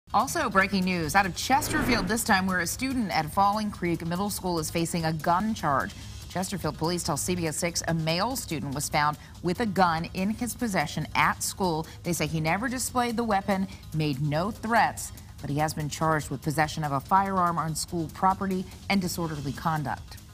Also, breaking news out of Chesterfield this time, where a student at Falling Creek Middle School is facing a gun charge. Chesterfield police tell CBS 6 a male student was found with a gun in his possession at school. They say he never displayed the weapon, made no threats, but he has been charged with possession of a firearm on school property and disorderly conduct.